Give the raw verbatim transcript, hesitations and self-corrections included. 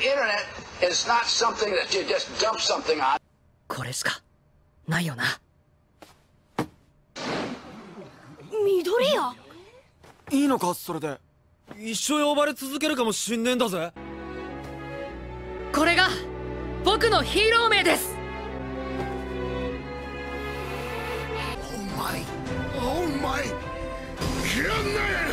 internet is not something that you just dump something on. これしかないよな。 緑谷。 いいのかそれで。一生呼ばれ続けるかもしんねえんだぜ。 これが僕のヒーロー名です。 お前お前やんなや